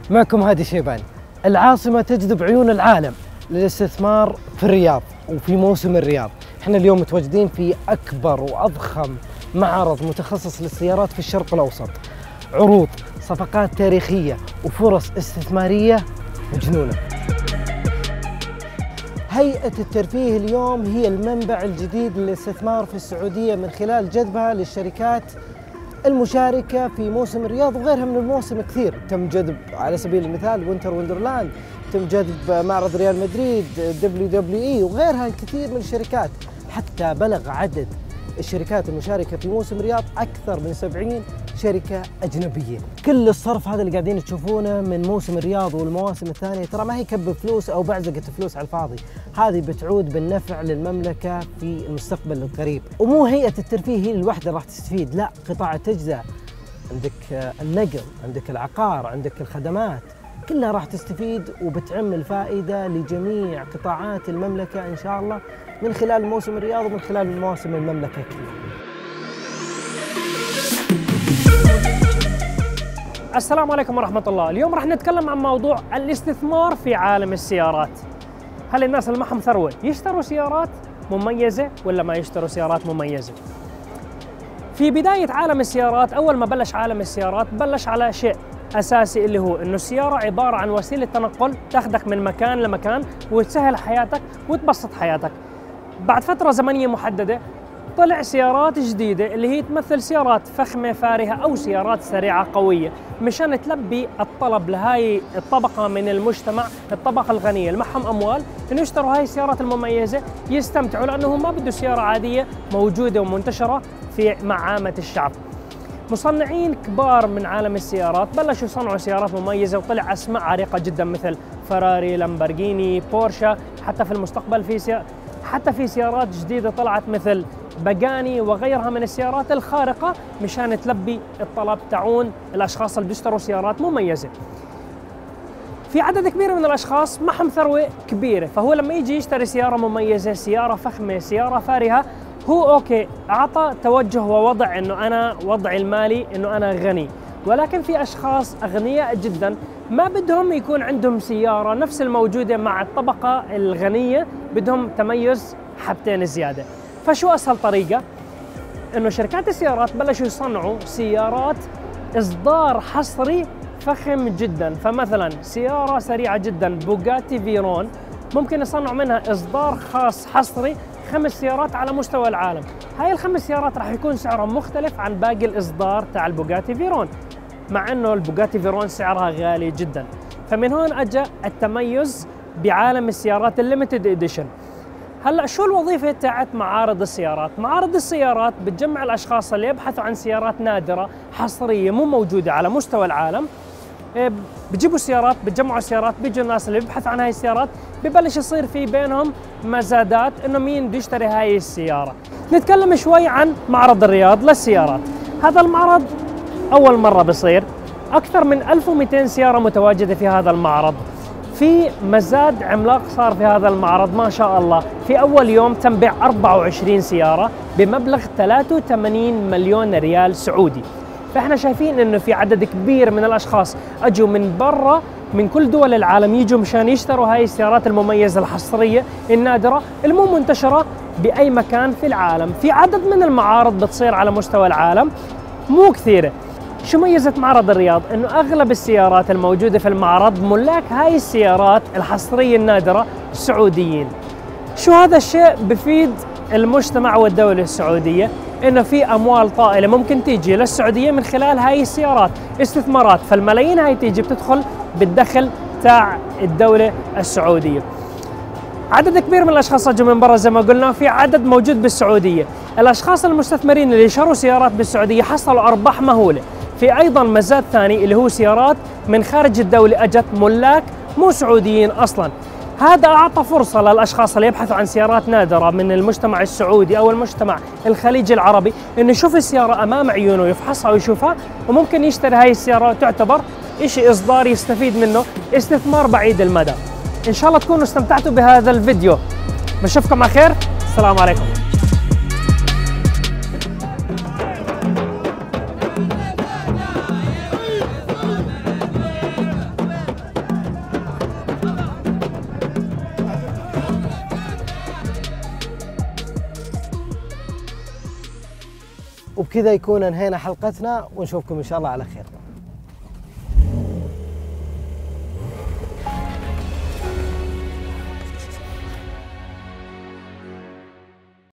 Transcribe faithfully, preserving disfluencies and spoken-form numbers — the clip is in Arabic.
معكم هادي شيباني. العاصمة تجذب عيون العالم للاستثمار في الرياض وفي موسم الرياض. احنا اليوم متواجدين في أكبر وأضخم معرض متخصص للسيارات في الشرق الأوسط. عروض، صفقات تاريخية وفرص استثمارية مجنونة. هيئة الترفيه اليوم هي المنبع الجديد للاستثمار في السعودية من خلال جذبها للشركات المشاركة في موسم الرياض وغيرها من المواسم كثير. تم جذب على سبيل المثال وينتر وندرلاند، تم جذب معرض ريال مدريد، دبليو دبليو اي وغيرها الكثير من الشركات، حتى بلغ عدد الشركات المشاركة في موسم الرياض أكثر من سبعين شركة أجنبية. كل الصرف هذا اللي قاعدين تشوفونه من موسم الرياض والمواسم الثانية ترى ما هي كب فلوس أو بعزقة فلوس على الفاضي، هذه بتعود بالنفع للمملكة في المستقبل القريب. ومو هيئة الترفيه هي الوحدة راح تستفيد، لا، قطاع التجزئة، عندك النقل، عندك العقار، عندك الخدمات، كلها راح تستفيد وبتعم الفائدة لجميع قطاعات المملكة إن شاء الله من خلال موسم الرياض ومن خلال مواسم المملكة كلها. السلام عليكم ورحمة الله. اليوم راح نتكلم عن موضوع الاستثمار في عالم السيارات. هل الناس اللي معهم ثروة يشتروا سيارات مميزة ولا ما يشتروا سيارات مميزة؟ في بداية عالم السيارات، أول ما بلش عالم السيارات بلش على شيء أساسي اللي هو إنه السيارة عبارة عن وسيلة تنقل تاخذك من مكان لمكان وتسهل حياتك وتبسط حياتك. بعد فترة زمنية محددة طلع سيارات جديدة اللي هي تمثل سيارات فخمة فارهة أو سيارات سريعة قوية مشان تلبي الطلب لهاي الطبقة من المجتمع، الطبقة الغنية اللي معهم أموال إنه يشتروا هاي السيارات المميزة يستمتعوا، لأنهم ما بدوا سيارة عادية موجودة ومنتشرة في مع عامة الشعب. مصنعين كبار من عالم السيارات بلشوا يصنعوا سيارات مميزة وطلع أسماء عريقة جدا مثل فراري، لامبورغيني، بورشا، حتى في المستقبل في سيارة حتى في سيارات جديدة طلعت مثل باجاني وغيرها من السيارات الخارقة مشان تلبي الطلب تعون الأشخاص اللي بيشتروا سيارات مميزة. في عدد كبير من الأشخاص معهم ثروة كبيرة، فهو لما يجي يشتري سيارة مميزة، سيارة فخمة، سيارة فارهة، هو أوكي أعطى توجه ووضع إنه أنا وضعي المالي إنه أنا غني. ولكن في أشخاص أغنياء جدا ما بدهم يكون عندهم سيارة نفس الموجودة مع الطبقة الغنية، بدهم تميز حبتين زيادة. فشو أسهل طريقة؟ إنه شركات السيارات بلشوا يصنعوا سيارات إصدار حصري فخم جدا. فمثلا سيارة سريعة جدا بوغاتي فيرون ممكن يصنعوا منها إصدار خاص حصري خمس سيارات على مستوى العالم. هاي الخمس سيارات راح يكون سعرهم مختلف عن باقي الإصدار تاع البوغاتي فيرون، مع إنه البوغاتي فيرون سعرها غالي جدا. فمن هون أجا التميز بعالم السيارات الليمتد إديشن. هلا شو الوظيفة تاعت معارض السيارات؟ معارض السيارات بتجمع الأشخاص اللي يبحثوا عن سيارات نادرة حصرية مو موجودة على مستوى العالم، بتجيبوا السيارات، بتجمعوا السيارات، بيجوا الناس اللي بيبحثوا عن هاي السيارات، ببلش يصير في بينهم مزادات انه مين بده يشتري هاي السيارة. نتكلم شوي عن معرض الرياض للسيارات. هذا المعرض أول مرة بصير، أكثر من ألف ومئتين سيارة متواجدة في هذا المعرض. في مزاد عملاق صار في هذا المعرض ما شاء الله. في أول يوم تم بيع أربعة وعشرين سيارة بمبلغ ثلاثة وثمانين مليون ريال سعودي. فإحنا شايفين إنه في عدد كبير من الأشخاص أجوا من برا من كل دول العالم يجوا مشان يشتروا هاي السيارات المميزة الحصرية النادرة المو منتشرة بأي مكان في العالم. في عدد من المعارض بتصير على مستوى العالم مو كثيرة. شو ميزة معرض الرياض؟ إنه أغلب السيارات الموجودة في المعرض ملاك هاي السيارات الحصرية النادرة سعوديين. شو هذا الشيء بفيد المجتمع والدولة السعودية؟ إنه في أموال طائلة ممكن تيجي للسعودية من خلال هاي السيارات، استثمارات، فالملايين هاي تيجي بتدخل بالدخل تاع الدولة السعودية. عدد كبير من الأشخاص اجوا من برا زي ما قلنا، في عدد موجود بالسعودية. الأشخاص المستثمرين اللي شروا سيارات بالسعودية حصلوا أرباح مهولة. في أيضا مزاد ثاني اللي هو سيارات من خارج الدولة أجت ملاك مو سعوديين أصلا. هذا أعطى فرصة للأشخاص اللي يبحثوا عن سيارات نادرة من المجتمع السعودي أو المجتمع الخليجي العربي إنه يشوف السيارة أمام عيونه ويفحصها ويشوفها، وممكن يشتري هاي السيارة وتعتبر إشي إصدار يستفيد منه، استثمار بعيد المدى. إن شاء الله تكونوا استمتعتوا بهذا الفيديو. بشوفكم على خير، السلام عليكم. وبكذا يكون انهينا حلقتنا، ونشوفكم ان شاء الله على خير.